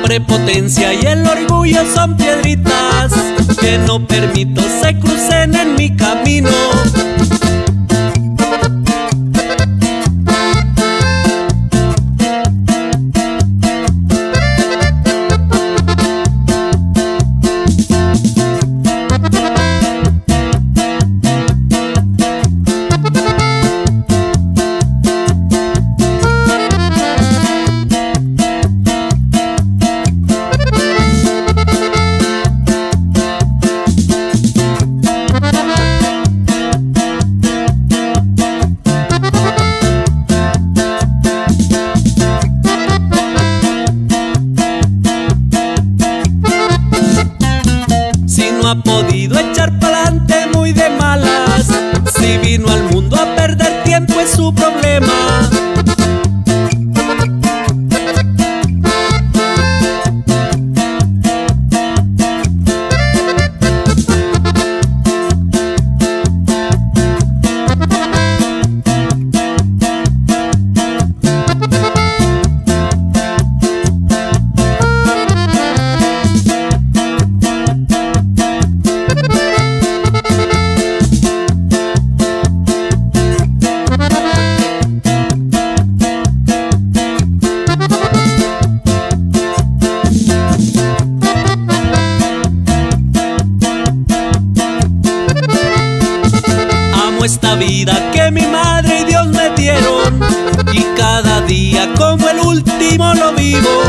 prepotencia y el orgullo son piedritas que no permito se crucen en mi camino. No ha podido echar pa'lante muy de malas, si vino al mundo a perder tiempo es su problema. Esta vida que mi madre y Dios me dieron y cada día como el último lo vivo.